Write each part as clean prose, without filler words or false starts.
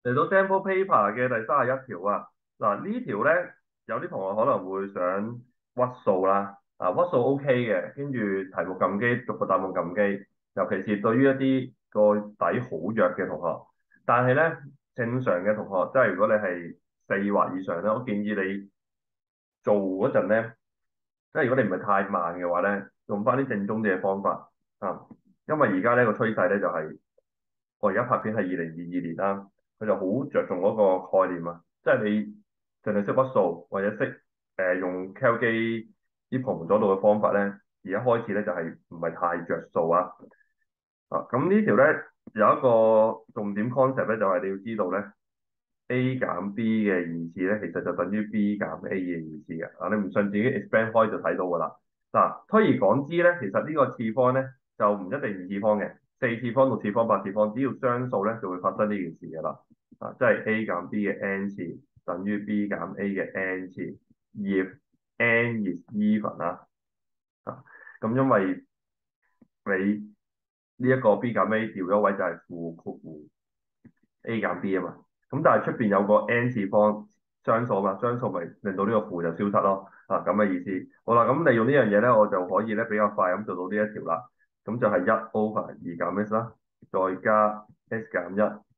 嚟到 sample paper 嘅第31條啊，嗱呢條咧有啲同學可能會想屈數啦，啊屈數 OK 嘅，跟住題目撳機，逐個答案撳機，尤其是對於一啲個底好弱嘅同學，但係咧正常嘅同學，即係如果你係4或以上咧，我建議你做嗰陣咧，即係如果你唔係太慢嘅話咧，用翻啲正宗啲嘅方法啊，因為而家呢個趨勢咧就係、我而家拍片係2022年啦，佢就好着重嗰個概念啊，即係你淨係識屈數或者識用 Cal 機啲旁左度嘅方法咧，而家開始咧就係唔係太着數啊。啊，咁呢條咧有一個重點 concept 咧，就係你要知道咧 A 減 B 嘅二次咧，其實就等於 B 減 A 嘅二次嘅。啊，你唔信自己 expand 開就睇到㗎啦。嗱，推而廣之咧，其實呢個次方咧就唔一定二次方嘅，4次方、6次方、8次方，只要雙數咧就會發生呢件事㗎啦。啊，即係 A 減 B 嘅 n 次等於 B 減 A 嘅 n 次，if n is even 啦。啊，咁因為你呢一個 B 減 A 調咗位就係負括弧 A 減 B 啊嘛，咁但係出邊有個 n 次方雙數嘛，雙數咪令到呢個負就消失咯，啊咁嘅意思。好啦，咁利用呢樣嘢咧，我就可以咧比較快咁做到呢一條啦。咁就係1/2減 s 啦，再加 s 減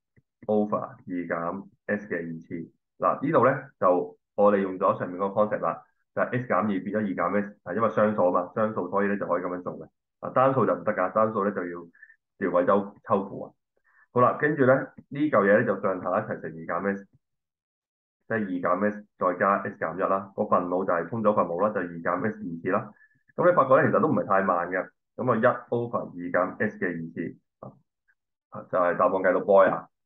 1/2減 s 嘅二次。嗱呢度咧就我哋用咗上面嗰個 concept 啦，就係 s 減2變咗2減 s，係因為雙數啊嘛，雙數所以咧就可以咁樣做嘅。啊單數就唔得㗎，單數咧就要調位周抽負啊。好啦，跟住咧呢嚿嘢咧就上下一齊乘2減 s，即係二減 s 再加 s 減一啦。個分母就係通咗分母啦，就係2減 s 二次啦。咁你發覺咧其實都唔係太慢嘅。咁啊1/2減 s 嘅二次啊，就係答案計到 boy 啊。